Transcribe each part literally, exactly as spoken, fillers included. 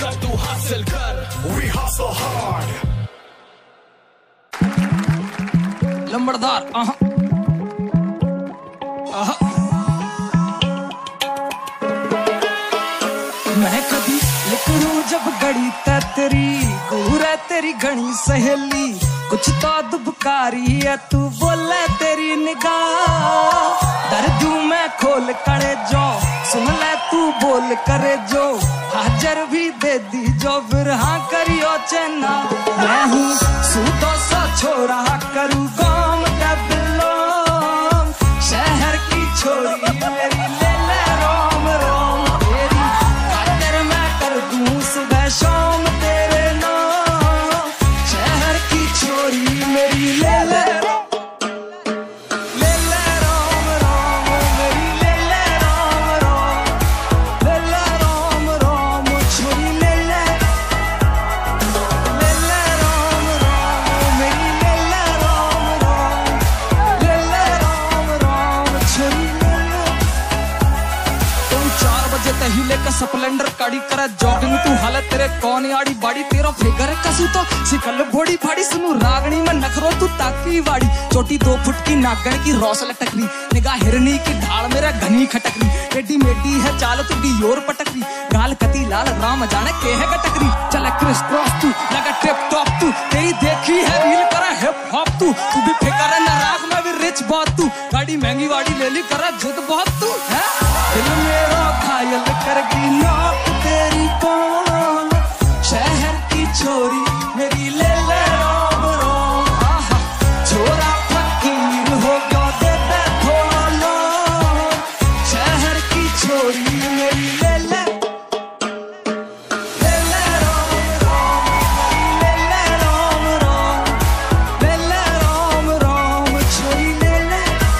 कल तू हासिल कर। We hustle hard। लंबड़दार आहा आहा मैं कभी लिखूं जब गड़ी ते तेरी गुरे तेरी घनी सहेली कुछ तो दुबकारी है तू बोले तेरी निगाह दर्द मैं खोल करे जो सुन ले तू बोल करे जो हाजर भी दे दी जो फिर हाँ करियो चेना मैं हूँ सूदो सा छोरा करूँ काम का बिलोंग शहर की छोरी मेरी ले ले रोम रोम तेरी खातिर मैं कर दूँ सुबह शाम तेरे नाम शहर की छोरी मेरी ले ले हिले का स्प्लेंडर काड़ी करा जॉगिंग तू हालत तेरे कौन आड़ी बाड़ी तेरा फिगर कसू तो सिकल बॉडी फाड़ी सुनू रागनी में नखरो तू ताकी वाड़ी छोटी दो फुट की नागण की रौस लटकरी निगाह हिरनी की ढाल मेरा घनी खटकरी टेडी मेडी है चाल तुडी योर पटकरी गाल कती लाल राम जाने के है गटकरी चल क्रिस क्रॉस तू लगा टिप टॉप तू तेरी देखी है रील करा हिप हॉप तू तू भी फिकर न राग में भी रिच बहुत तू गाड़ी महंगी वाड़ी ले ली करा जिद बहुत तू है दिल मेरा घायल करगी नौक तेरी कौन शहर की छोरी मेरी ले ले रोम रोम आहा छोरा फकीर हो गया दे दे थोड़ा लोन शहर की छोरी मेरी ले ले ले ले रोम रोम ले ले रोम रोम ले ले रोम रोम छोरी ले ले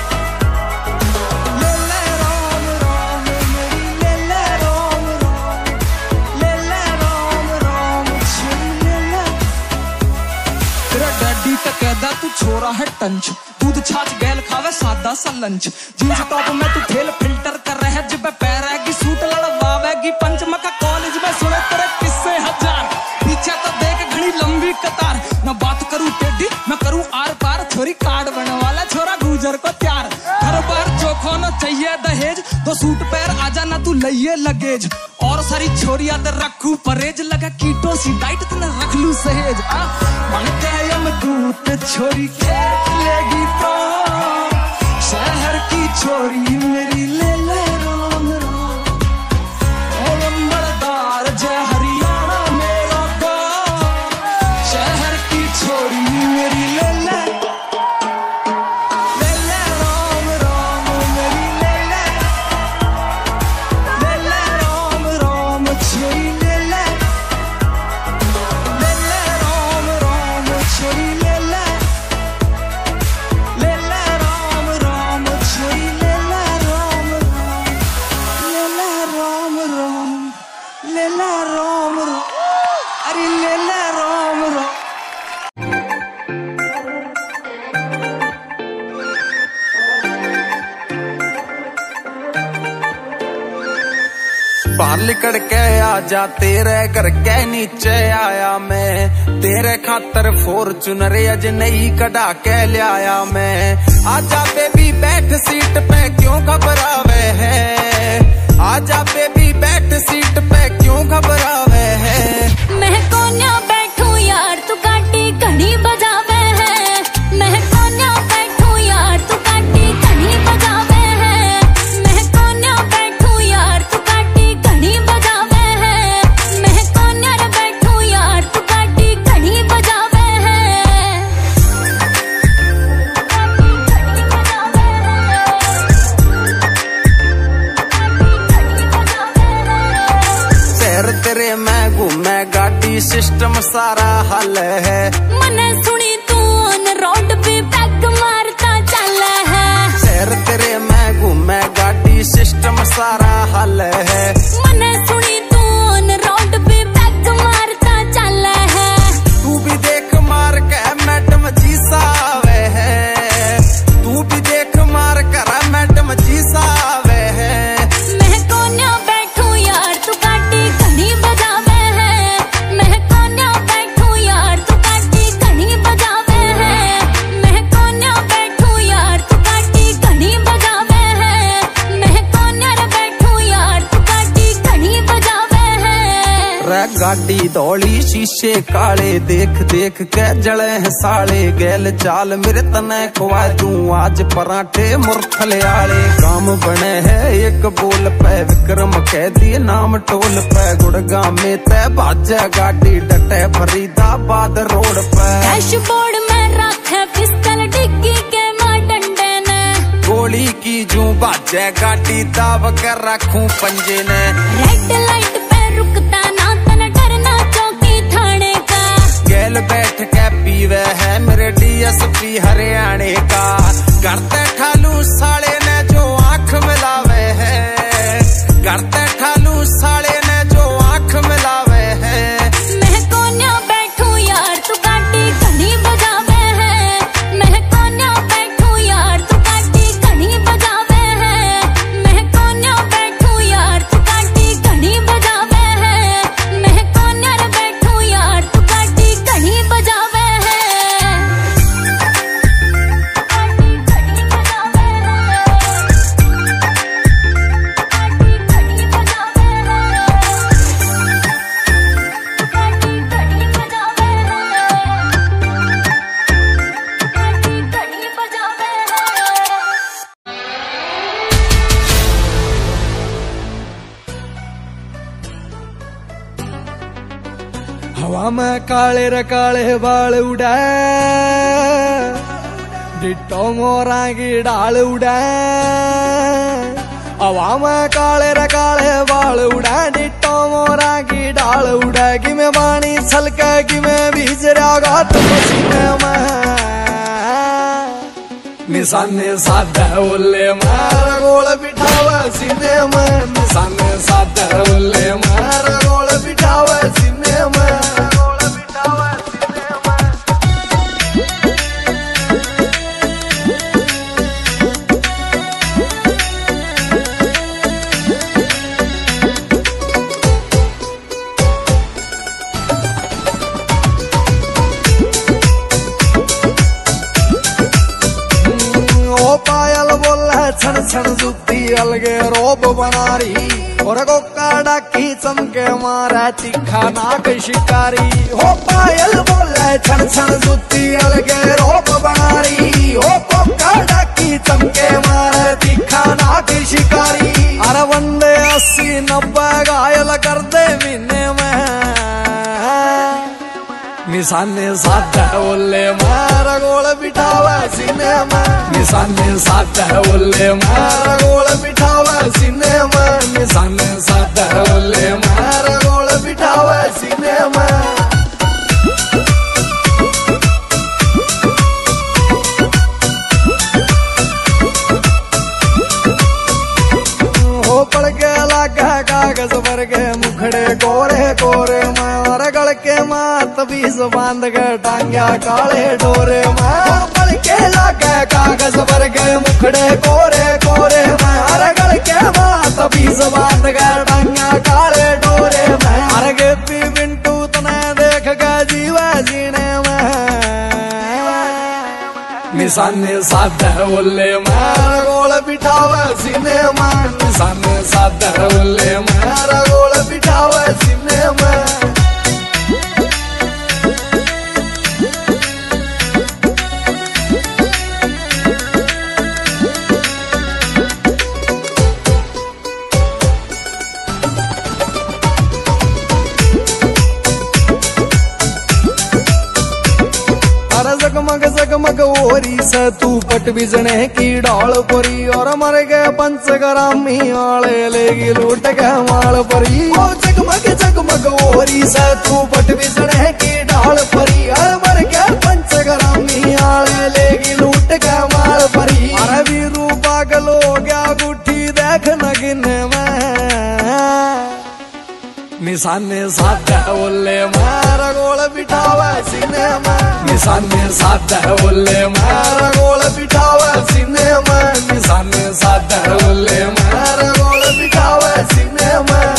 ले ले रोम रोम मेरी ले ले रोम रोम ले ले रोम रोम छोरी ले ले तेरा डैडी तक कहदा तू छोरा है टंच दूध छाछ गैल खावे सादा सा लंच जींस टॉप में तू ठेल फिल्टर कर रहे है जिब पैरेगी सूट लड़वावेगी पंच मका कॉलेज में सुने तेरे किस्से हजार पीछे तो देख घड़ी लंबी कतार मैं बात करूं टेडी मैं करूं आर पार छोरी कार्ड बनने वाला छोरा गुजर को त्यार हर बार चोखो न चाहिए दहेज दो सूट पैर आजा ना तू लइये लगेज और सारी छोरिया ते रखू परहेज लगा कीटो सी डाइट तने रख लू सहेज आ मन के यम दूत छोरी खेत लेगी प्राण शहर की छोरी मेरी ले ले रोम रोम ओ लंबड़दार जय हरियाणा मेरा गाँव शहर की छोरी मेरी ले ले ले ले रोम रोम मेरी ले ले ले ले रोम रोम छोरी ले ले ले ले रोम रोम छोरी ले ले ले ले रोम रोम छोरी ले ले रोम रोम ले ले रोम रोम ले ले रोम रोम अरे ले ले रोम रोम बाहर निकल के आजा तेरे घर के नीचे आया मैं तेरे खातर फॉर्च्यूनर अज नई कढ़ा के लिया मैं आजा बेबी बैठ सीट पे क्यों घबरावे है आजा बेबी बैठ सीट पे क्यों घबरावे है मैं कोन्या बैठू यार तू काटी घड़ी बजावे है मैं कोन्या बैठू यार तू काटी घड़ी बजावे है मैं कोन्या बैठू यार तू काटी घड़ी बजावे है मैं कोन्या बैठू यार तू काटी घड़ी बजावे है शहर तेरे मैं घूमे गाड़ी सिस्टम सारा हल है मने सुनी तू ऑन रोड पे बैग मारता चल है शहर तेरे मैं घूमे गाड़ी सिस्टम सारा हल है मने सुनी तू ऑन रोड पे बैग मारता चल है तू भी देख मार के मैडम जी सावे है तू भी देख मार कर मैडम जी सावे है मैं कोन्या बैठू यार तू काटी घड़ी बजावे है गाड़ी दौड़ी शीशे काले देख देख के जले हैं साले गैल चाल मेरे तने खुआ दूं आज पराठे मुरथले आले काम बने है एक बोल पे विक्रम कह दिए नाम टोल पे गुड़गांव में तय बाजे गाड़ी डटे फरीदाबाद रोड पे डैशबोर्ड में रखे पिस्तल डिग्गी के मार डंडे ने गोली की जू बाजे गाड़ी दाब कर रखूं पंजे ने रेड लाइट पे रुकता ना तना डरना चौकी थाने का गैल बैठ के पीवे है मेरे डीएसपी हरियाणे का करते ठालू साले ने जो आंख मिलावे है करते ठालू साले ने जो आंख मिलावे है मैं कोन्या बैठू यार तू काटी घड़ी बजावे है मैं कोन्या बैठू यार तू काटी घड़ी बजावे है मैं कोन्या बैठू यार तू काटी घड़ी बजावे है मैं कोन्या बैठू यार तू काटी घड़ी बजावे है काटी घड़ी बजावे हवा में काले रे काले बाल उड़ाए डिट्टो मोरा की डाल उड़ाए हवा में काले रे काले बाल उड़ाए डिट्टो मोरा की डाल उड़ाए कि मैं पानी छलके कि मैं बीज रहा तो पसीने में निशाने साधा उल्ले मार गोल बिठावा सीने में निशाने साधा उल्ले मार गोल बिठावा सीने में गोल बिठावा सीने में ओ पायल बोला छन छन जुत्ती अलगे रोब बना रही और गोका डाकी चमके मारा तीखा नाक शिकारी हो पायल बोला छन छन जुत्ती अलगे रोब बना रही हो गोका डाकी चमके मारा तीखा नाक शिकारी अरे वंदे अस्सी नब्बे घायल कर दे महीने में निशाने साधा उल्ले मार गोल बिठावा सीने में निशाने साधा उल्ले मार गोल बिठावा सीने में निशाने साधा उल्ले मार गोल बिठावा सीने में पड़ के लागा कागज भर के मुखड़े कोरे कोरे मैं और गल के मात बीस बांध के टांग्या काले डोरे मैं पड़ के लागा कागज भर के मुखड़े कोरे कोरे मैं और गल के मात बीस बांध के टांग्या काले डोरे मैं हर गेपी बिंटू तने देख के जीवा जीने में निशाने साधा उल्ले मार गोल बिठावा सीने में निशाने साधा उल्ले मार गोल बिठावा सीने में जगमग जगमग ओरी से तू पट बिजने की डाल परी और मर गए पंचग्रामी वाले लेगी लूट के माल परी ओ जगमग जगमग ओरी से तू पट बिजने की डाल परी और मर गए पंचग्रामी वाले लेगी लूट के माल परी अरे वीरू पागल हो गया गुठी देख नगिने में निशाने साधा उल्ले मार गोल बिठावा सीने में निशाने साधा उल्ले मार गोल बिठावा सीने में निशाने साधा उल्ले मार गोल बिठावा सीने में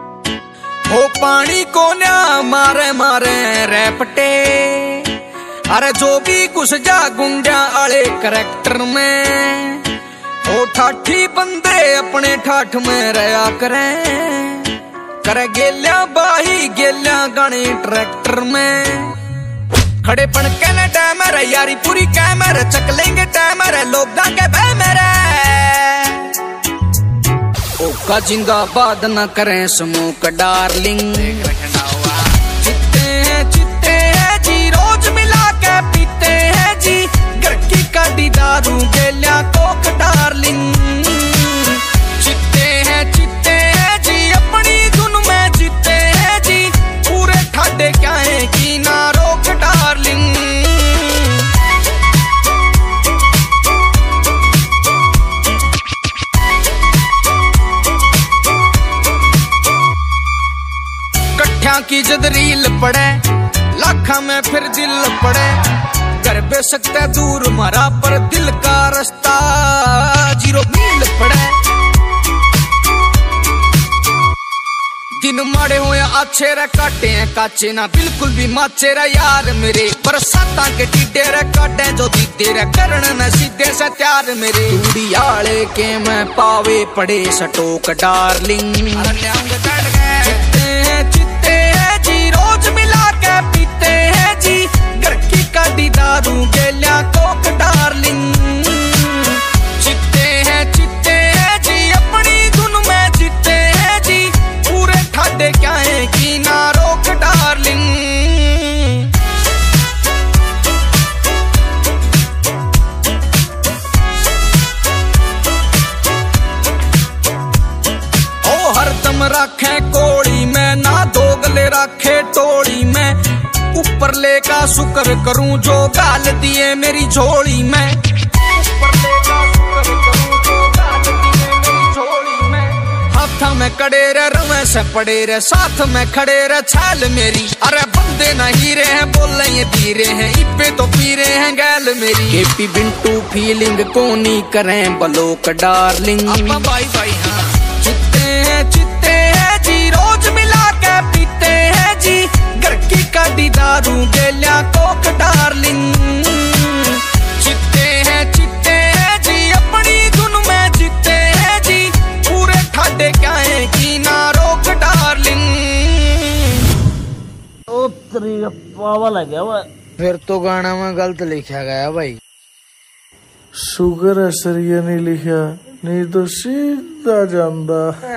हो पानी को न्या मारे मारे रेपटे अरे जो भी घुस जा गुंडा आले करैक्टर में, ओ ठाठी बंदे अपने ठाठ में रहा करें, करे गेल्या बाही गेल्या गाने ट्रैक्टर में। खड़े पन कहने टाइमर है यारी पूरी कैमर, चक लेंगे टाइमर है लोग दांगे बह मेरे। ओका जिंदाबाद न करें समूह डार्लिंग, चित्ते हैं चित्ते हैं जी रोज मिला के पीते हैं जी, घर की काटी दारू गेल्या कोक डार्लिंग। चित्ते हैं चित्ते हैं जी अपनी धुन में जीते हैं जी, पूरे ठाडे क्या है कि ना रोक डार्लिंग। कट्ठा की जद रील पड़े लाखा में फिर दिल पड़े, घर बेसकते दूर मारा पर दिल का रास्ता जीरो मील पड़े। दिन माड़े हो या अच्छे रे काटे हैं काचे ना बिल्कुल भी माचे रे यार मेरे, बरसाता के टीडे रे काटे जो दीदे रे करण न सीधे से त्यार मेरे। तूड़ी आले के मैं पावे पड़े सटोक डार्लिंग, चित्ते हैं चित्ते हैं जी रोज मिला के पीते हैं जी, घर की काटी दारू गेल्या कोक डार्लिंग। चित्ते हैं चित्ते हैं जी अपनी धुन में जीते हैं जी, पूरे ठाडे क्या है कि ना रोक डार्लिंग। ओ हरदम रखे कोड़ी में ना दोगले रखे टोड़ी में, ऊपर ले का शुक्र करूं जो गाल दिए मेरी झोली में। ऊपर ले का शुक्र करूं जो गाल दिए मेरी झोली में। हाथा में कड़े रे रवे से पड़े रे साथ में खड़े रे छाल मेरी, अरे बंदे ना हीरे हैं बोले ये धीरे हैं इपे तो पीरे हैं गैल मेरी। केपी बिंटू फीलिंग कोनी करें बलोक डार्लिंग, बाई बाई हाँ। चित्ते हैं चित्ते हैं जी रोज मिला के पीते हैं जी, घर की काटी दारू गेल्या कोक डार्लिंग। चित्ते हैं चित्ते हैं जी अपनी धुन में जीते हैं जी, पूरे ठाडे क्या है कि ना रोक डार्लिंग। ओ तेरी पावा लग गया भाई, फिर तो गाना में गलत लिखा गया भाई। शुगर है सर ये नहीं लिखा, नहीं तो सीधा जांदा।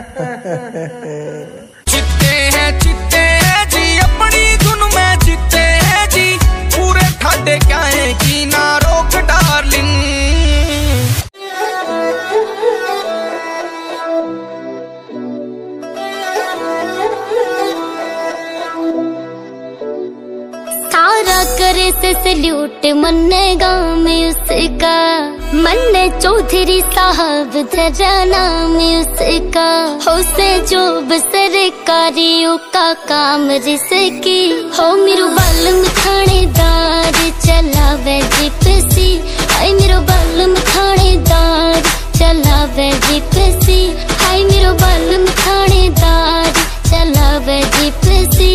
चित्ते हैं चित्ते हैं जी अपनी धुन में जीते हैं जी, पूरे ठाडे क्या है कि ना रोक डार्लिंग। सारा करे से सल्यूट मन्ने गाँव में उसका, मन्ने चौधरी साहब धरा नाम उसका, हो से जो सरकारियों का काम रिसकी, हो मेरू बालम थानेदार चलावे जिपसी, हाय मेरू बालम थानेदार चलावे जिपसी, हाय मेरू बालम थानेदार चलावे जिपसी।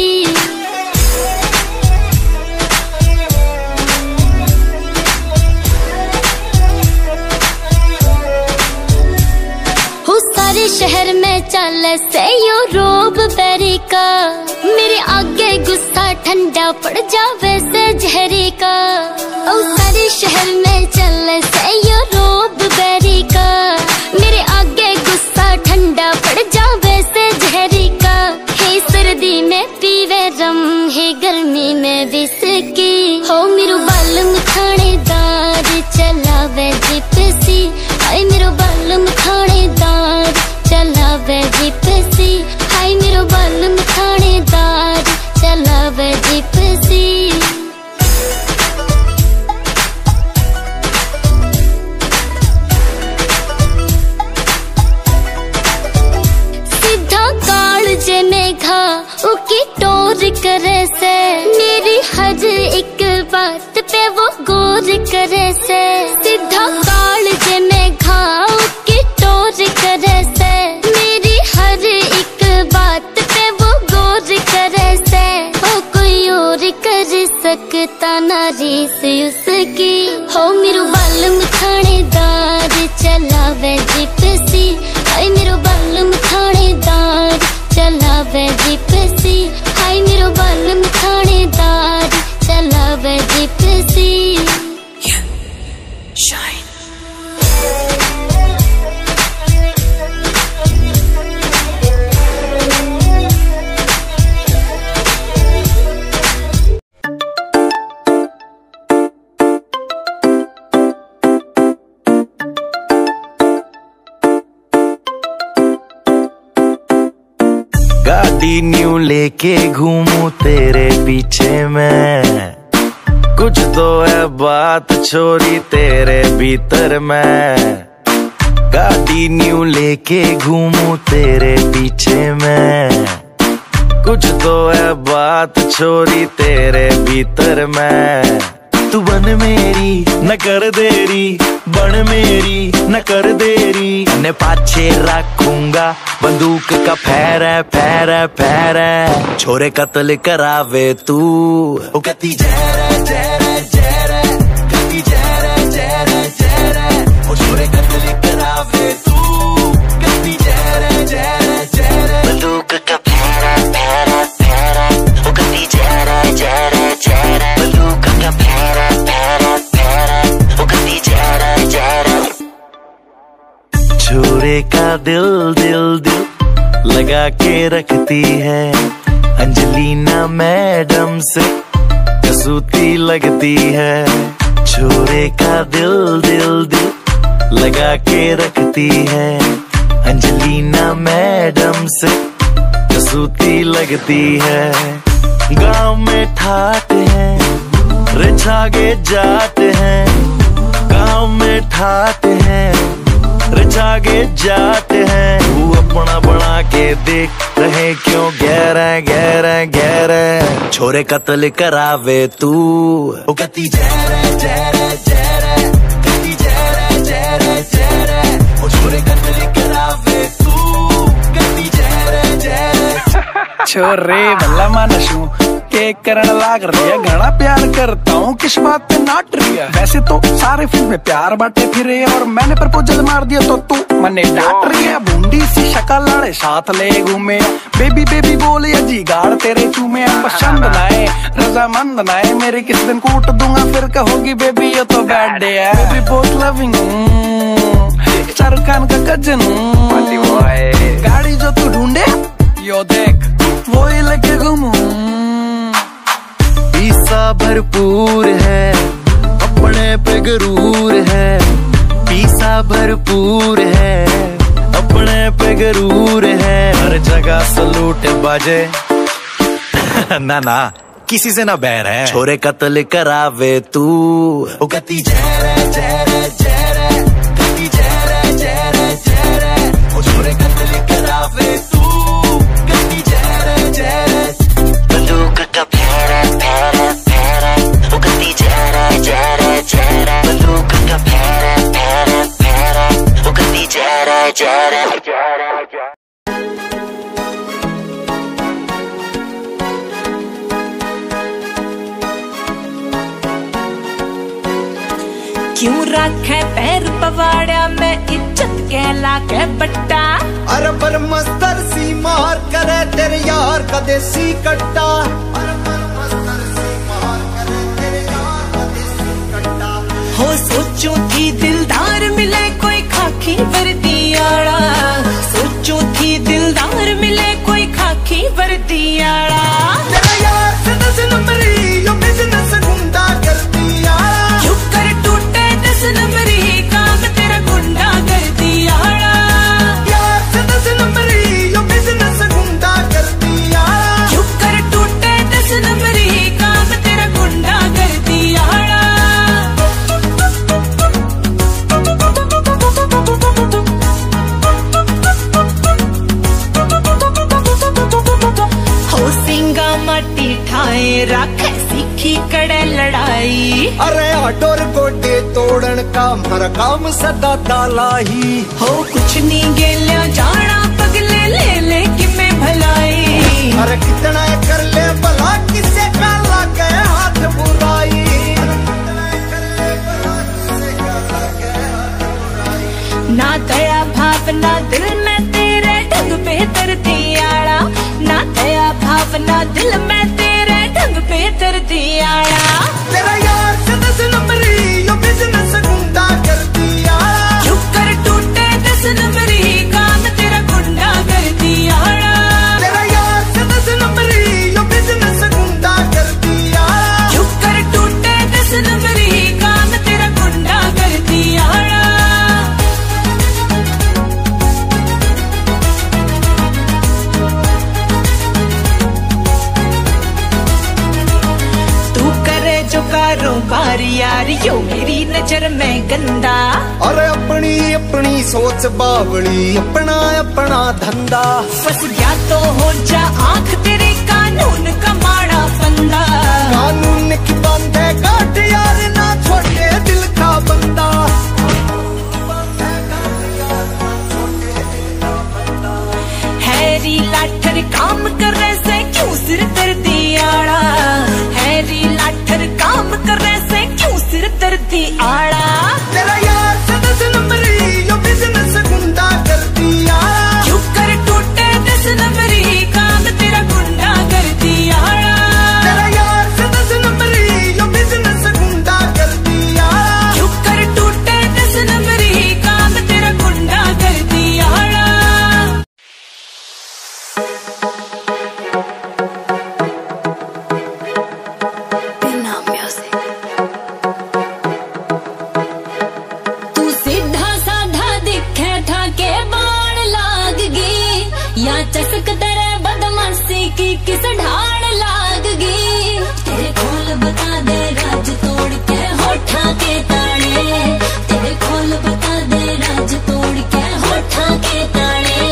सारे शहर में चल से यो रोब बेरी का, मेरे आगे गुस्सा ठंडा पड़ जावे से जहरी का। ओ सारे शहर में चल से यो रोब बेरी का, मेरे आगे गुस्सा ठंडा पड़ जावे से जहरी का। हे सर्दी में पीवे रम, हे गर्मी में विस्की, हो मेरू बालम थानेदार चलावे जिपसी, हाय मेरू बालम थानेदार चलावे जिपसी, हाय मेरू बालम थानेदार चलावे जिपसी। सीधा काल जे में घा उकी टोर करे से, मेरी हर एक बात पे वो गौर करे से। सीधा काल जे में घा उकी टोर करे से, मेरी हर एक बात पे वो गौर करे से। ओ कोई और कर सकता ना रीस हो मेरो बालम थानेदार चलावे जिप्सी, हाय मेरो बालम थानेदार चलावे जिप्सी, हाय मेरो बालम थानेदार चलावे जिप्सी। शाइन गाड़ी न्यू लेके घूमू तेरे पीछे मैं, कुछ तो है बात छोरी तेरे भीतर मैं। गाड़ी न्यू लेके घूमू तेरे पीछे मैं, कुछ तो है बात छोरी तेरे भीतर मैं। तू बन मेरी न कर देरी, बन मेरी न कर देरी, ने पाछे रखूंगा बंदूक का फैरे फैरे फैरे। छोरे कत्ल करावे तू ओ कती जहरे जहरे जहरे, कती जहरे जहरे जहरे। ओ छोरे कत्ल करावे तू कती जहरे जहरे जहरे। बंदूक का फैरे फैरे फैरे, ओ कती जहरे जहरे जहरे। बंदूक का फैरे फैरे फैरे, ओ कती जहरे जहरे। छोरे का दिल दिल दिल लगा के रखती है, अंजलिना मैडम से कसूती लगती है। छोरे का दिल दिल दिल लगा के रखती है, अंजलिना मैडम से कसूती लगती है। गांव में ठाट है रिछागे जाट है, गांव में ठाट है रिछागे जाट है। तू अपना बना के देख रहे क्यों गहरा गहरा गहरा। छोरे कत्ल करावे तू ओ कती जहरे जहरे जहरे, कती जहरे जहरे जहरे। ओ छोरे कत्ल करावे तू कती जहरे जहरे। छोरे भला मानसू के करण लाग रही है, घना प्यार करता हूँ किस बात पे नाट रही है। वैसे तो सारे फिल्म में प्यार बांटे फिरे, और मैंने प्रपोजल मार दिया तो तू मने डांट रही है। बूंदी सी शक्ल लाड़े साथ ले घूमे, बेबी बेबी बोले अजी गाड़ तेरे चूमे। पसंद नाए रजामंद नाए मेरे, किस दिन कूट दूंगा फिर कहोगी बेबी ये तो बैड डे है। बेबी बहुत लविंग शाहरुख खान का कजन, गाड़ी जो तू ढूंढे यो देख वो ही लेके घूमू। पीसा भरपूर है अपने पे गरूर है, पीसा भरपूर है अपने पे गरूर है। हर जगह सलूट बाजे ना ना किसी से ना बैर है। छोरे कत्ल करावे तू ओ कती जहरे जहरे जहरे, कती जहरे जहरे जहरे। ओ छोरे कत्ल करावे तू कती जहरे जहरे। बंदूक का फैरे फैरे फैरे, ओ कती जहरे जहरे जहरे। बंदूक का फैरे फैरे फैरे, ओ कती जहरे जहरे जहरे। क्यों रखे पैर पवाड़ा में इज्जत कहला के बट्टा। अरे पर मस्तर सी मार करे तेरे यार का देसी कट्टा। अरे पर मस्तर सी मार करे तेरे यार का देसी कट्टा। हो सोचो थी दिलदार मिले कोई खाकी वर्दी आड़ा, सोचो थी दिलदार मिले कोई खाकी वर्दी आड़ा। तेरा यार से दस नंबरी यो बिजनेस गुंडा करती आड़ा। क्यों कर टूटे दस नंबरी काम तेरा गुंडा करती आड़ा। यार से दस नंबरी यो बिजनेस गुंडा करती आड़ा। क्यों कर टूटे दस नंबरी काम तेरा गुंडा करती आड़ा। ठाए रखे सीखी कड़े लड़ाई। अरे आडोर गोटे तोड़न का हर काम सदा तालाही। हो कुछ नहीं गेलिया जाना पगले ले ले कि मैं भलाई। अरे कितना कर ले भला किसे का लगे हाथ बुराई। अरे कितना कर ले भला ना दया भावना दिल में तेरे ढंग पे तरती आड़ा, ना दया भावना दिल में तेरे ढंग पे तरती आड़ा। तेरा यार से दस नंबरी यो बिजनेस गुंडा करती आड़ा, क्यों कर टूटे दस नंबरी काम तेरा गुंडा करती आड़ा। तेरा यार से दस नंबरी यो बिजनेस गुंडा करती आड़ा, क्यों कर टूटे दस नंबरी काम तेरा गुंडा करती आड़ा। जो कारोबार यार यो मेरी नजर में गंदा, अरे अपनी अपनी सोच बावली अपना अपना धंधा। फंस गया तो हो जा आंख तेरे कानून का माड़ा फंदा। कानून की बांधे काट यार ना छोटे दिल का बंदा। हैरी लाठर काम करने से क्यों सिर दर्दी आड़ा, हैरी लाठर काम करने से क्यों सिर दर्दी आड़ा। तेरा यार से दस नंबरी यो बिजनेस गुंडा करती आड़ा, क्यों कर टूटे दस नंबरी काम तेरा गुंडा करती आड़ा। तेरा यार से दस नंबरी यो बिजनेस गुंडा करती आड़ा, क्यों कर टूटे दस नंबरी काम तेरा गुंडा करती आड़ा। तू सीधा साधा दिखे ठाके बाण लाग गई, या चसक तेरे बदमाशी की किस ढाल लाग गई। तेरे खोल बता दे राज तोड़ के होठा के ताड़े, तेरे खोल बता दे राज तोड़ के होठा के ताड़े।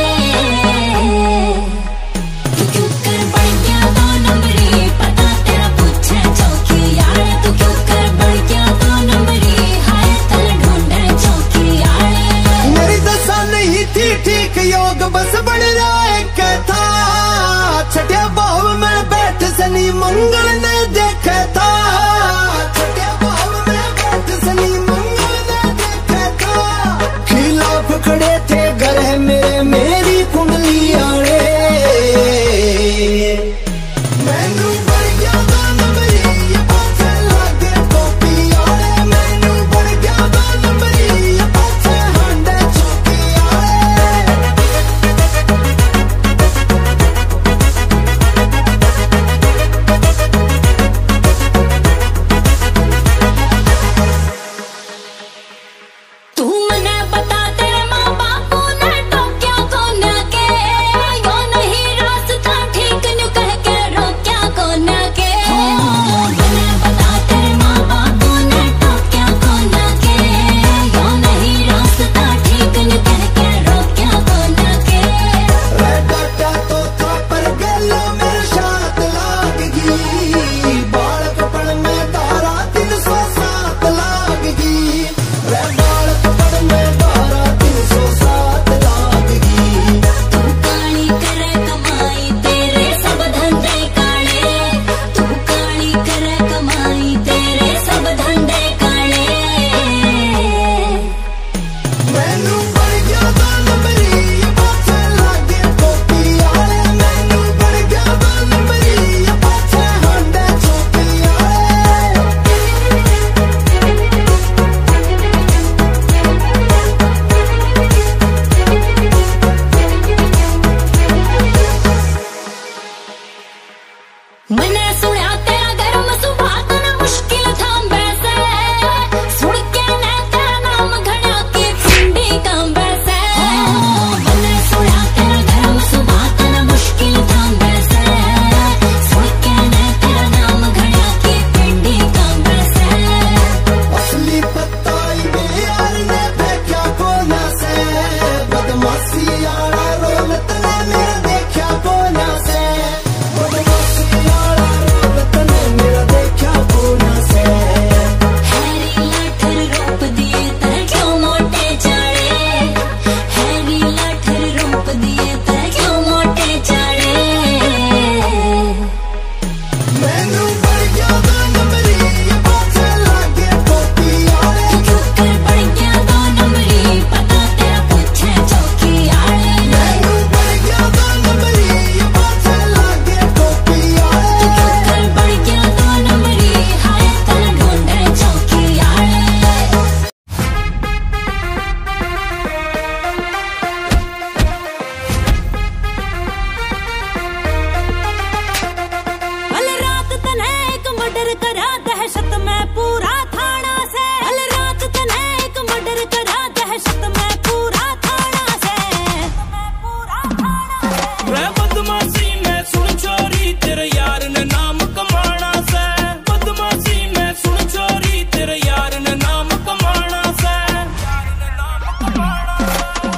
तू क्यों कर बढ़ गया दो नंबरी पता तेरा पूछे चौकी यार, तू क्यों कर बढ़ गया दो नंबरी हाय तल ढूंढे चौकी यार। मेरी दशा नहीं थी ठीक योग बस बढ़ रहा एक था, छठे भाव में बैठ शनि मंगल ने देखा था। छठे भाव में बैठ शनि मंगल ने देखा था, खिलाफ खड़े थे ग्रह मेरे मेरी कुंडली आड़े। मैनू बढ़ गया दो नंबरी ये पाछे लागे टोपी आड़े, मैनू बढ़ गया दो नंबरी ये पाछे हांडे चौकी आड़े। तू मने बता तेरे माँ बाप दहशत में पूरा थाना से, रे बदमाशी में सुन चोरी तेरे यार ने नाम कमाना से, बदमाशी में सुन चोरी तेरे यार ने नाम कमाना से, यार ने नाम कमाना से।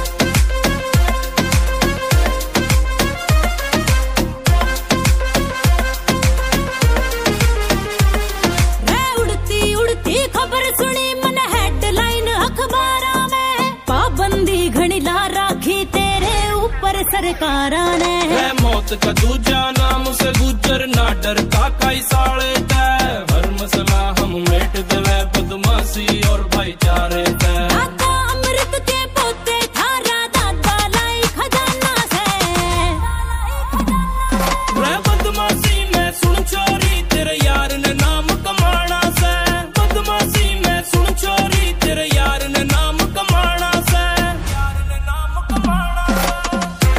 रे उड़ती उड़ती खबर सुनी मन हेडलाइन अखबारा में, पाबंदी घनी ला राखी तेरे ऊपर सरकारा ने। रे मौत का दूजा नाम से गुजर ना डरता कई साले तै, हर मसला हम मेट देवे बदमाशी और भाईचारे तै। दादा अमृत के पोते थारा दादा लाई खजाना से, रे बदमाशी में सुन चोरी तेरे यार ने नाम कमाना से, बदमाशी में सुन चोरी तेरे यार ने नाम कमाना से, यार ने नाम कमाना से।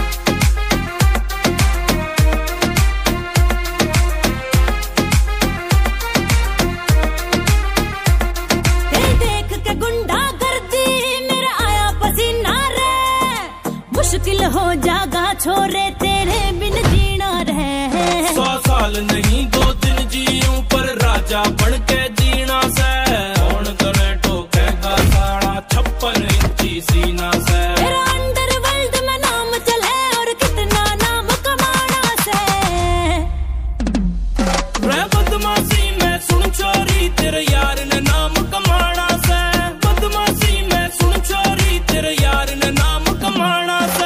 तेरी देख के गुंडा गर्दी मेरा आया पसीना रे, मुश्किल हो जागा छोरे तेरे बिन जीना रहे। सौ साल नहीं दो दिन जीऊं पर राजा बन के जीना से, कौन करे ठोकेगा साड़ा छप्पन इंची सीना से। तेरा अंडरवर्ल्ड में नाम चले और कितना नाम कमाना से, रे बदमाशी में सुन चोरी तेरे यार ने नाम कमाना से, बदमाशी में सुन चोरी तेरे यार ने नाम कमाना से।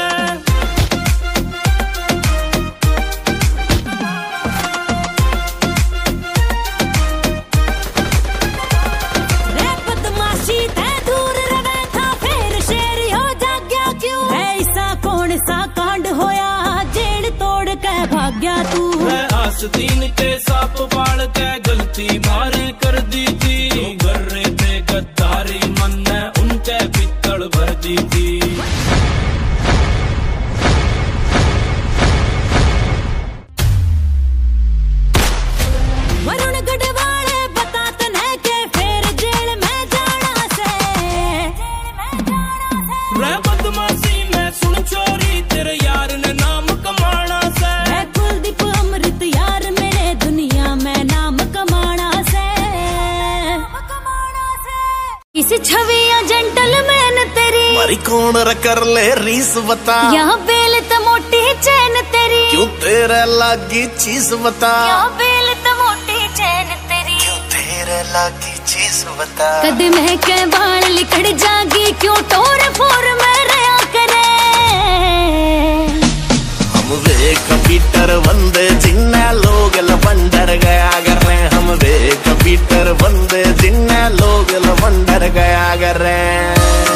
रे बदमाशी ते दूर रवे था फिर शेर हो जाग्या क्यों, ऐसा कौन सा कांड होया जेल तोड़ के भाग्या तू। मैं आस्तीन के साप बाल के गलती मारी कर दी थी, कर रहे थे गद्दारी मन ने उनके पित्तल भर दी थी। वरुण गढ़वाले बता तने के फिर जेल में जाना से, रे बदमाशी में सुन चोरी तेरे यार ने नाम कमाना से, मैं कुलदीप अमृत यार मेरे दुनिया में नाम कमाना से। किसी छवि या जेंटलमैन तेरी मारी कौन र कर ले रीस बता, यहाँ बेल त मोटी चैन तेरी, क्यों तेरे लागी चीज बता, यहाँ बेल त मोटी चैन तेरी, क्यों तेरे लागी चीज बता। कदम के बाल लिकड़ जागी क्यों टोर फोर में रहा करे। हम वे कंप्यूटर बंदे जिन्ना लोग लवंडर गया कर रहे, हम वे कंप्यूटर बंदे जिन्ना लोग लवंडर गया कर रहे।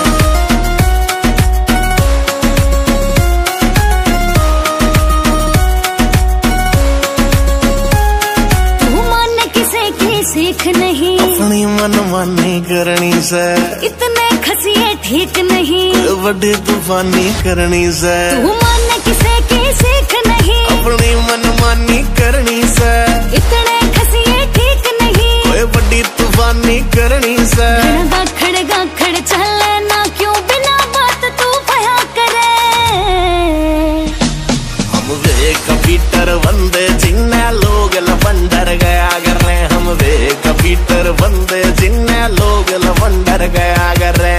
तू मान किसे की सीख नहीं, अपनी मनमानी करनी से, इतने खसिए ठीक नहीं, बड़ी तूफानी करनी से। तू मान किसे की सीख नहीं, अपनी मनमानी करनी से, इतने खसिए ठीक नहीं, कोई बड़ी तूफानी करनी से। खड़गा खड़गा खड़ चले ना क्यों बिना बात तू भया करे। हम वे कंप्यूटर बंदे जिन्ना लोग लवंडर गया कर रहे, हम वे कंप्यूटर बंदे जिन्ना लोग लवंडर गया कर रहे।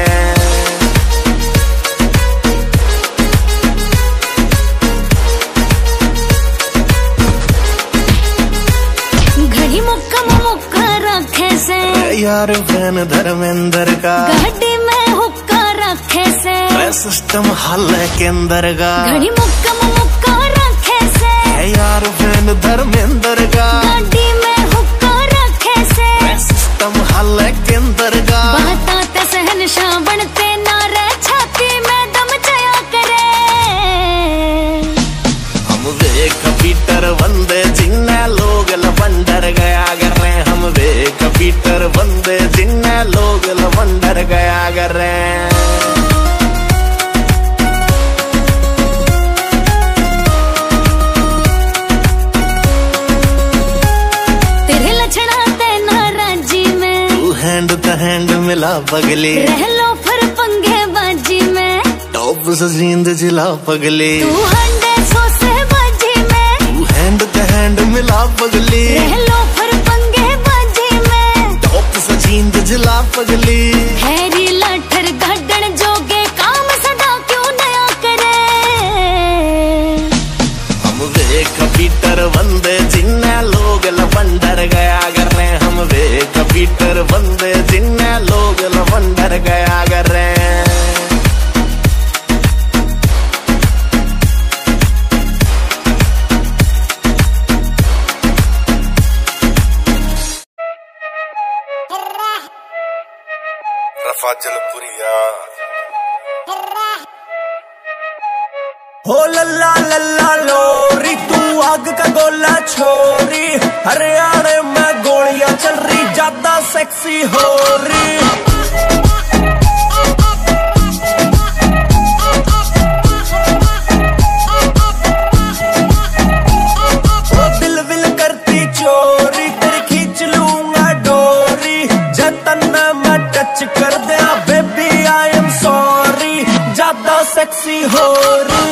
घड़ी मुक्का मुक्का रखे से, यार फैन धर्मेंद्र का गाड़ी में हुक्का रखे से, सिस्टम हल के अंदर का। घड़ी मुक्का मुक्का रखे से, यार फैन धर्मेंद्र का गाड़ी में हुक्का रखे से, सिस्टम हल के अंदर का। बताते सहनशाह बनते नारे छाती में दम जया करे। हम वे कंप्यूटर बंदे जिन्ना लोग लवंडर गया कर रहे, हम वे कंप्यूटर बंदे जिन्ना लोग लवंडर गया कर रहे। हैंड त हैंड मिला बगली, रह लो फिर पंगे टॉप सजींद जिला पगली तू हंडे सो से बाजी में तू हैंड ते हैंड मिला पगली लो फिर पंगे बाजी में टॉप सजींद जिला पगली हैरी लठर गड्ढन जोगे काम सदा क्यों नया करे हम वे कंप्यूटर बंदे जिन्ने लोग लवंडर गया कर रहे हम वे कंप्यूटर बंदे जिन्ने लोग लवंडर गया कर रहे रफाजलपुरिया हो लल्ला लल्ला लोरी तू आग का गोला छोरी हरियाणा में गोलियां चल रही ज्यादा सेक्सी हो रही ओ दिल विल करती चोरी तेरी खींच लूंगा डोरी जतन मैं टच कर दिया बेबी आई एम सॉरी ज्यादा सेक्सी हो रही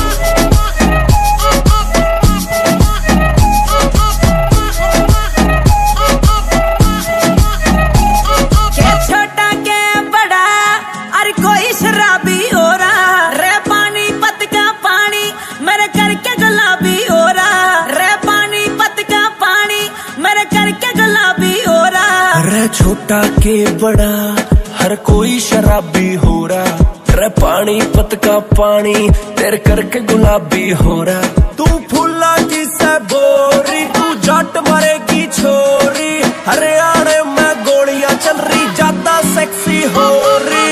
छोटा के बड़ा हर कोई शराबी हो रहा रे पानी पत का पानी तेरे करके गुलाबी हो रहा तू फूला की से बोरी तू जट मरेगी छोरी हरियाणा में गोलियां चल रही ज्यादा सेक्सी हो रही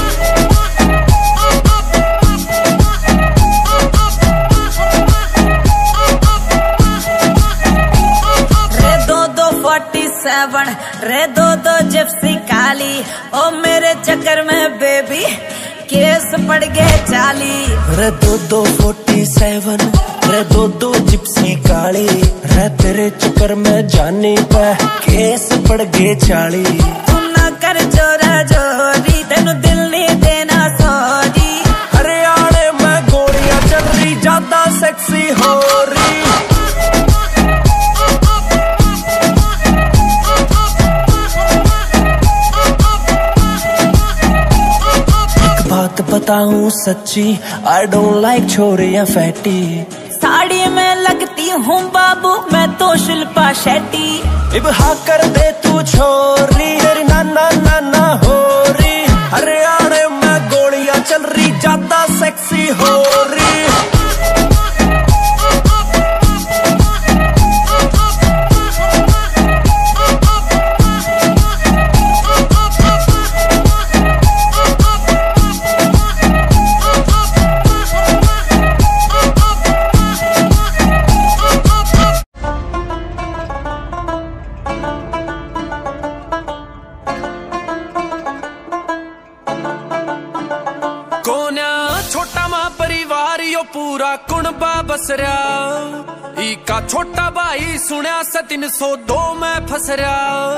सेवन रे दो दो जिप्सी काली ओ मेरे चक्कर में बेबी केस पड़ गए चाली रे दो दो फोर्टी सेवन रे दो दो जिप्सी काली रे तेरे चक्कर में जाने पे केस पड़ गए चाली तू ना कर जोरा जोरी तेनू दिल नहीं देना सॉरी हरियाणा में गोलियां चल रही ज्यादा सेक्सी हो रही बात बताऊं सच्ची आई डोंट लाइक छोरियां फैटी साड़ी में लगती हूँ बाबू मैं तो शिल्पा शेट्टी इब हाँ कर दे तू छोरी तेरी नाना नाना हो रही हरियाणा में गोलियां चल रही ज्यादा सेक्सी हो रही पूरा कुणबा बसरा इका छोटा भाई सुनिया से तीन सौ दो में फसरा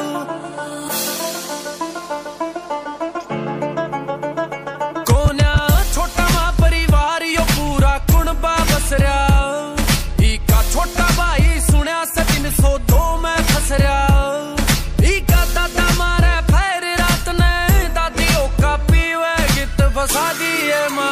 कोन्या छोटा मा परिवार यो पूरा कुणबा बसरा इका छोटा भाई सुनिया से तीन सौ दो में फसरा इका दादा मारे फेर रात ने दादियों का पीवे गीत फसा दिए माँ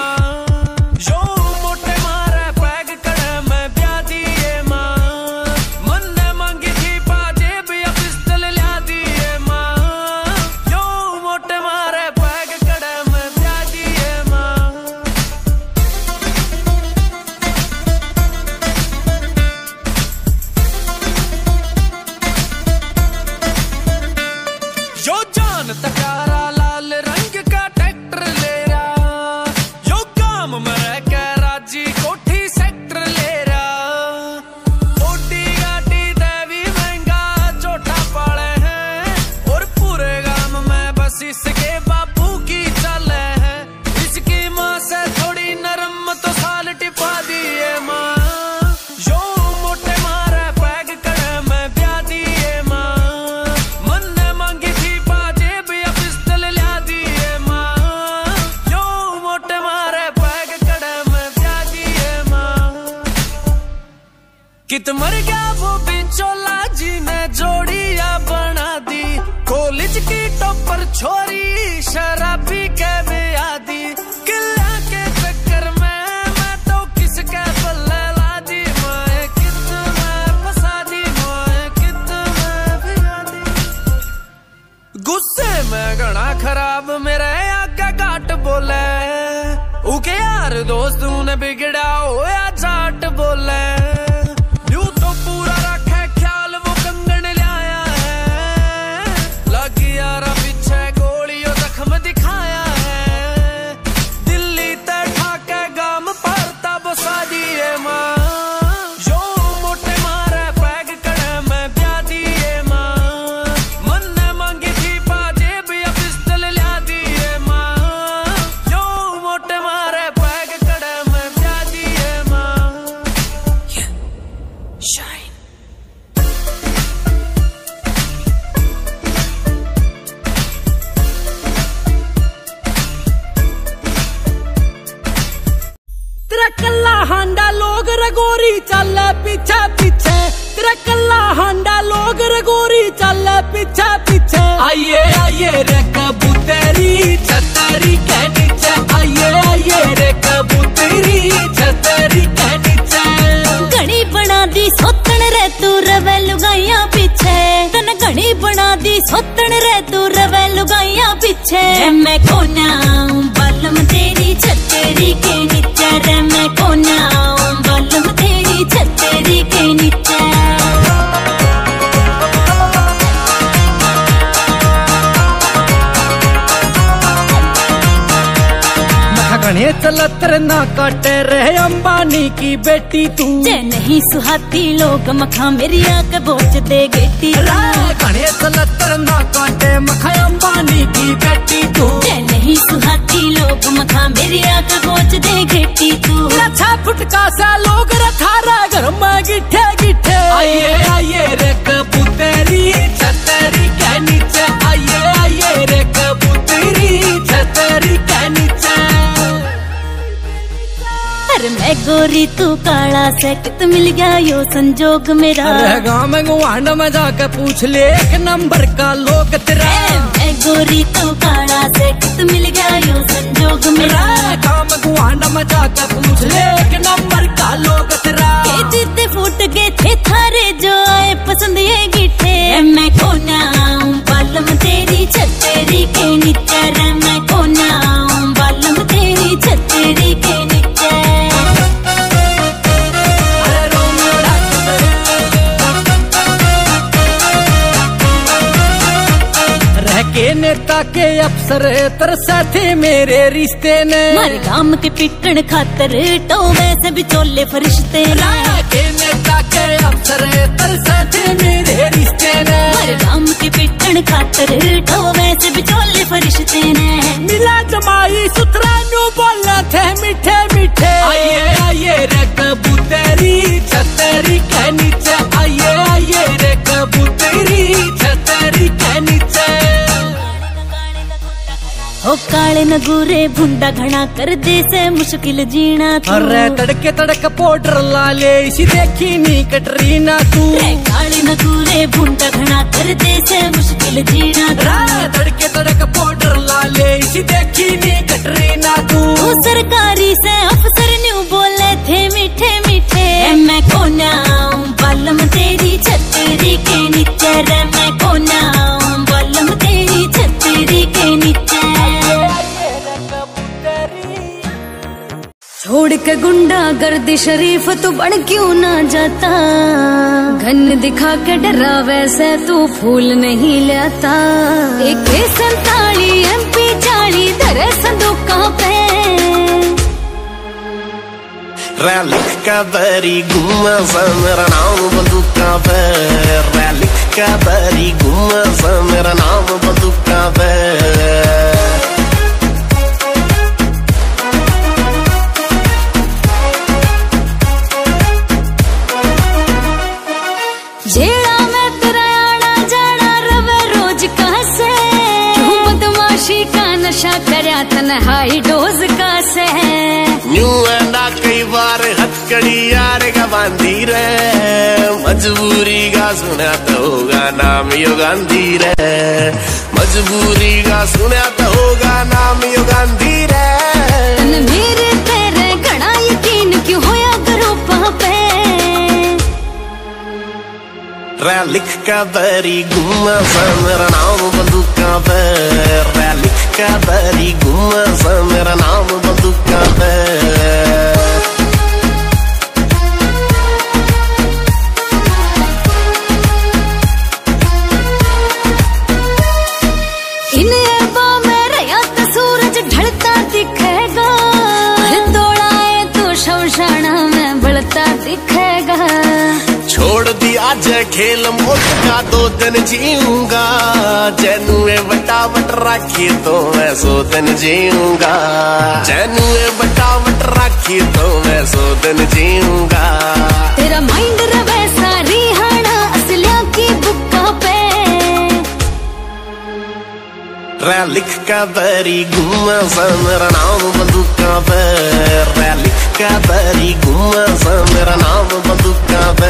कित मर गया वो बिचौला जी ने जोड़िया बना दी। कॉलेज की टॉपर छोरी शराबी के आदि, किला के चक्कर में मैं तो किसके पल्ले ला दी। मैं कित में फंसा दी, मैं कित में भिगा दी। गुस्से में घना खराब मेरे आगे घाट बोले, उके यार दोस्त ने बिगड़ा होया जाट बोले। यूं तो पूरा रखे ख्याल वो कंगन लाया है, लगी यारा पीछे गोलियों जख्म दिखाया है। दिल्ली ते ठाके गाम पड़ता बसा दिए माँ, जो मोटे मारे पैग कड़े में ब्याह दिए माँ। मन ने मांगी थी पाजेब या पिस्टल ला दिए माँ, जो मोटे मारे पैग कड़े में ब्याह दिए माँ। Shine. तेरा कल्ला हांडा लोग रगोरी चल पीछे पीछे, तेरा कल्ला हांडा लोग रगोरी चल पीछे पीछे। आइए आइए रे कबूतरी छतरी के नीचे, आइए आइए रे कबूतरी छतरी के नीचे। घड़ी बना दी सोतन रे तू रवे लुगाइया पीछे, तन घड़ी बना दी सोतन रे तू रवे लुगाइया पीछे। मैं कोना बालम तेरी छतरी के नीचे, रे मैं कोना बालम तेरी छतरी के नीचे। घने चलत ना काटे रहे अंबानी की बेटी तू, जे नहीं सुहाती लोग मखा मेरी आंख बोझ दे गेटी। घने चलत ना काटे मखा अंबानी की बेटी तू, जे नहीं सुहाती लोग मखा मेरी आंख बोझ दे गेटी तू। अच्छा फुटका सा लोग रथारा घर में गिठे गिठे। आइए आइए रे कबूतरी छतरी के नीचे, आइए आइए रे कबूतरी छतरी के नीचे। अरे मैं गोरी तू काला से कित मिल गया यो संजोग मेरा। अरे गाँव में गुआंड में जाकर पूछ ले एक नंबर का लोग तेरा। मैं गोरी तू काला से कित मिल गया यो संजोग मेरा। गाँव में गुआंड में जाकर पूछ ले एक नंबर का लोग तेरा। के जीते फूट गए थे थारे जो आए पसंद ये गिठे। मैं कोना बालम तेरी छतरी के नीचे, रे मैं कोना बालम तेरी छतरी के नीचे। के नेता के अफसर तरसा थे मेरे रिश्ते ने, मारे गाम के पिटन खातर तो वैसे भी चोले फरिश्ते। के नेता के अफसर तरसा थे मेरे रिश्ते ने, मारे गाम के पिटन खातर तो वैसे भी चोले फरिश्ते ने। मिला जमाई सुथरा न्यू बोलना थे मीठे मीठे। आइए आइए रे कबूतरी छतरी के नीचे, आइए आइए रे कबूतरी छतरी के नीचे। ओ काले नगूरे भुंडा घना कर दे से मुश्किल जीना तू। अरे तड़के तड़क पाउडर ला ले इसी देखी नी कटरीना तू। रे काले नगूरे भुंडा घना कर दे से मुश्किल जीना तू। तड़के तड़क पाउडर ला ले इसी देखी नी कटरीना तू। तू सरकारी से अफसर न्यू बोले थे मीठे मीठे। मैं कोना बालम तेरी छतरी के नीचे, रे मैं कोना बालम तेरी छतरी के नीचे। छोड़ के गुंडा गर्दी शरीफ तू बन क्यों ना जाता। घन दिखा के डरा वैसे तू फूल नहीं लाता। एक संताली एम पी चाली धरे संदूकों पे, रैलिक का बरी घुमा सा मेरा नाम बंदूका पे। रैलिक का बरी घुमा सा मेरा नाम बंदूका पे। जेड़ा मैं तेरा आना जाना रवे रोज कहाँ से। क्यों बदमाशी का नशा करया मेरा तन्हाई डोज का से न्यू एंडा कई बार हथकड़ी यार का बांधी रे मजबूरी का सुना तो होगा नाम यो गांधी रे मजबूरी का सुना तो होगा नाम यो गांधी रे तन मेरे तेरे घड़ा यकीन क्यों होया करो पापे रै लिख का बरी गुम्मा सा मेरा नाम बंदूका पे रै लिख का बरी गुम्मा सा मेरा नाम बंदूका पे इन अरबा में रया तो सूरज ढलता दिखेगा दौड़ाए तो शमशाना में बढ़ता दिखेगा छोड़ दिया आज खेल मोट का दो दिन जीऊंगा जैनुए बटावट राखी तो मैं सो दिन जीऊंगा जैनुए बटावट राखी तो मैं सो दिन जीऊंगा तेरा माइंड रवे सारी हाना असलिया की बुक्का पे रै लिख का बरी गुम्मा सा मेरा नाम बंदूका पे रै लिख का बरी गुम्मा सा मेरा नाम बंदूका पे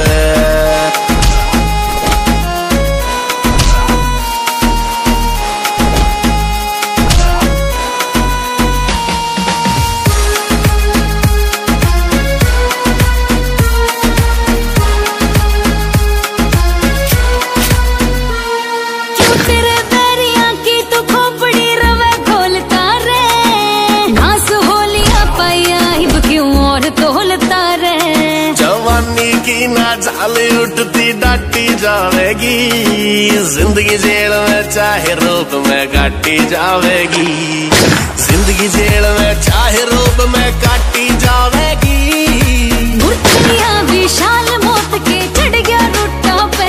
जाले उठती डाटी जावेगी जिंदगी जेल में चाहे रूप में काटी जावेगी जिंदगी जेल में चाहे रूप में काटी जावेगी मुर्तिया विशाल मौत के चढ़ गया रुट्टा पे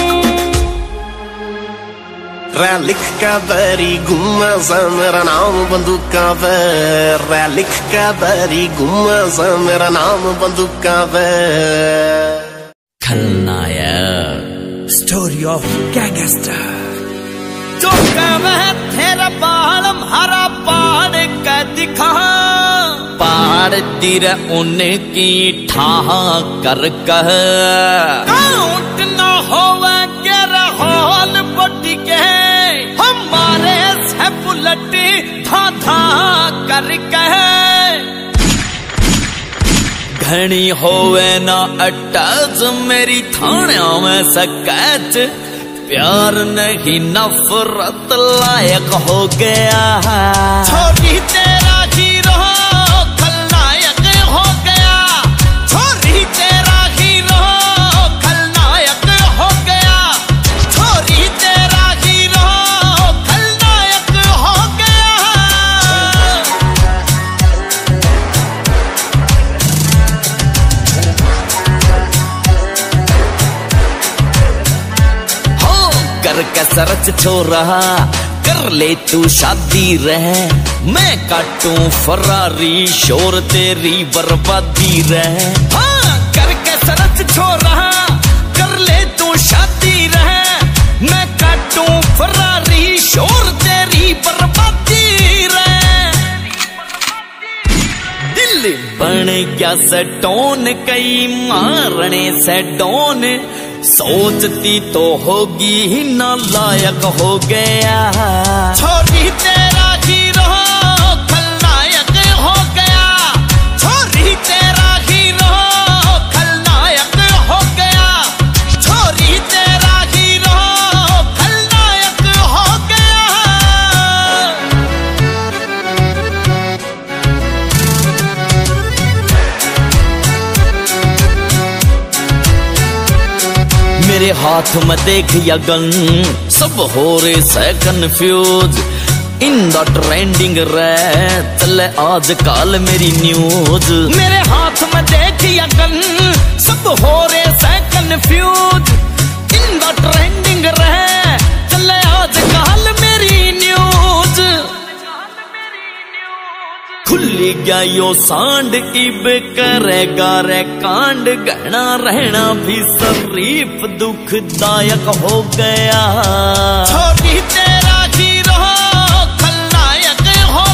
रै लिख का बरी गुम्मा सा मेरा नाम बंदूका पे रै लिख का बरी गुम्मा सा मेरा नाम बंदूका पे खलनायक स्टोरी ऑफ गैंगस्टर जो कह तेरा बालम हरा पाड़ का दिखा पाड़ तिर उनकी ठाह कर कह काउंट न होवे गेरा हॉल बटी के हमारे से बुलेट धा धा कर कह घनी होवे ना अटैच मेरी थाने में सकैच प्यार नहीं नफरत लायक हो गया छोरी तेरा हीरो खलनायक हो गया छोरी तेरा हीरो खलनायक हो गया छोरी तेरा हीरो खलनायक हो गया कर कसरत छोरा कर ले तू शादी रहे मैं काटूं फरारी शोर तेरी बर्बादी रहे हाँ कर कसरत छोरा कर ले तू शादी रहे मैं काटूं फरारी शोर तेरी बर्बादी रहे दिल बन गया सटोन कई मारने से डोन सोचती तो होगी ही ना लायक हो गया छोरी तेरा हीरो खलनायक हो गया छोरी तेरा हीरो खलनायक हो गया छोरी तेरा हीरो खलनायक हो गया मेरे हाथ में देख या गन सब हो रहे से कंफ्यूज इन द ट्रेंडिंग रे चले आज काल मेरी न्यूज मेरे हाथ में देख या गन सब हो रहे से कंफ्यूज इन द ट्रेंडिंग रे चले आज काल मेरी न्यूज खुली गया यो सांड इब करेगा रे कांड गहना रहना भी शरीफ दुखदायक हो गया छोरी तेरा हीरो खलनायक हो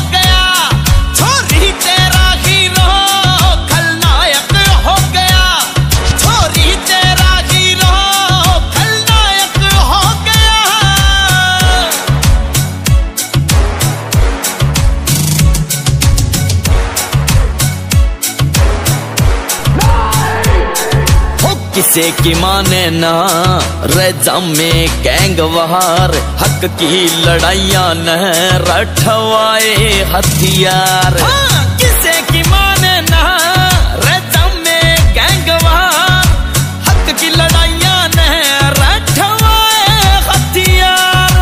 किसे की माने ना रजा में गैंगवार, हक की लड़ाइयां न रठवाए हथियार। हाँ, किसे की माने ना रजा में गैंगवार, हक की लड़ाइयां न रठवाए हथियार।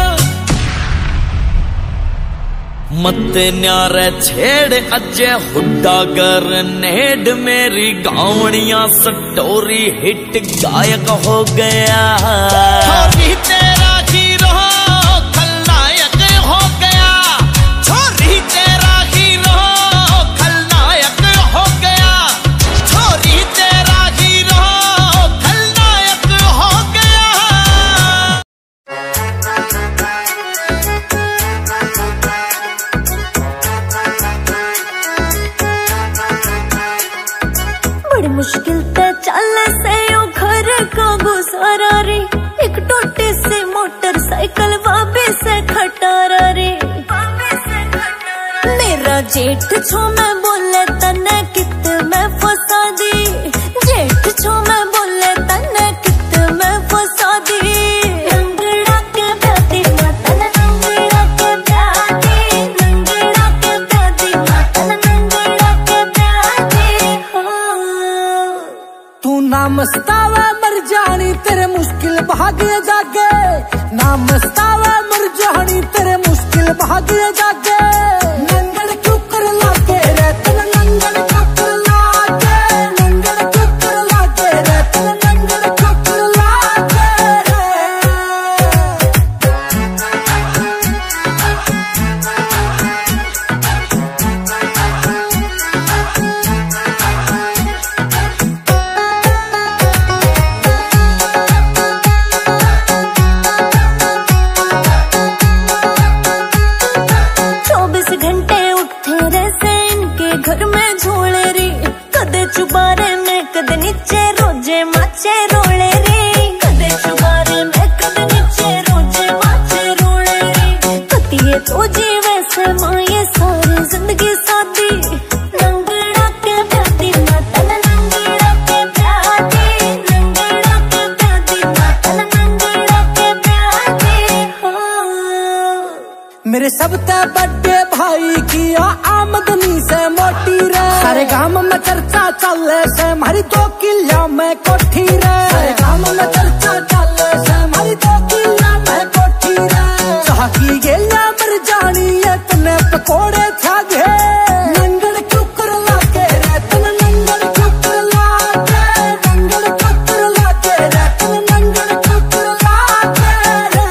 मत्ते न्यारे छेड़ अजय हुड्डा गरनेड, मेरी गावड़ियां स्टोरी हिट गायक हो गया। छोरी तेरा हीरो खलनायक हो गया, छोरी तेरा हीरो खलनायक हो गया, छोरी तेरा हीरो खलनायक हो गया। बड़ी मुश्किल ते चले से ओ घर का गुजारा रे, एक टोटे से मोटरसाइकिल वाबे से खटारा रे। मेरा जेठ छो मैं बोले तने कित मैं फसा दी, जेठ छो मैं बोले तने कित मैं फसा दी। नंगड़ा के प्यादी मातन नंगड़ा के प्यादी, नंगड़ा के प्यादी मातन नंगड़ा के प्यादी। तू ना मस्तावा मर जानी तेरे मुश्किल भाग्य जागे, ना मस्तावा मर जानी तेरे मुश्किल भाग्य जागे। नंगड़ क्यों कर लागे रे तन नंगड़ क्यों कर लागे, नंगड़ क्यों कर लागे रे तन नंगड़ क्यों कर लागे रे। चौबीस घंटे उठे रहे से इनके घर में झोले रे, कदे चुबारे में कदे नीचे रोजे माचे रोले रे, कदे चुबारे में कदे नीचे रोजे माचे रोले रे। कतिये तो जीवे से माँ ये सारी जिंदगी सादी। नंगड़ा के प्यादी मातन नंगड़ा के प्यादी, नंगड़ा के प्यादी मातन नंगड़ा के प्यादी। मेरे सब ते बड़े भाई की आमदनी से मोटी रे, सारे गांव में चर्चा चले से हमारी दो किला में कोठी रे, सारे गांव में चर्चा चले से हमारी दो किला में कोठी रे। चाह की गेला मर जानी है तने पकोड़े छागे, नंगड़ क्यों कर लागे रे तन नंगड़ क्यों कर लागे, नंगड़ क्यों कर लागे रे तन नंगड़ क्यों कर लागे रे।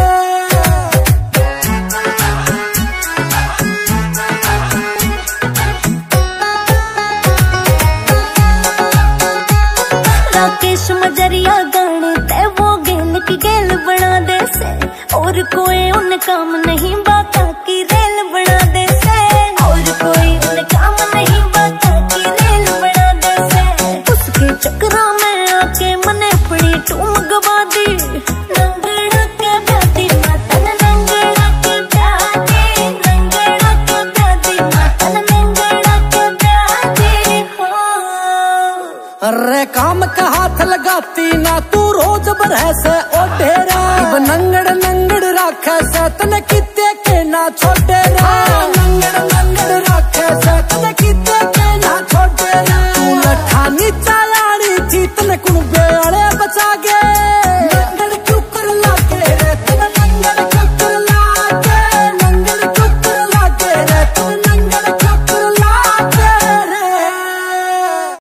राकेश मजरिया गाने ते वो गेल की गेल बना दे से, और कोई उन काम नहीं बाका की रेल बना दे से, और कोई उन काम नहीं बाका की रेल बना दे से। उसके चक्रा में आके मने पड़ी टूम गवा दी। नंगड़ा के प्यादी मातन नंगड़ा के प्यादी, नंगड़ा के प्यादी मातन नंगड़ा के प्यादी। अरे काम का हाथ लगाती ना तू रोज बरह से ओ ढेरा, अब नंगड़ नंगड़ राखे से तने किते के ना छोड़े रा, नंगड़ नंगड़ राखे से तने किते के ना छोड़े रा। तू लठा नीचा लाड़ी थी तने कुन बेड़े बचा गे,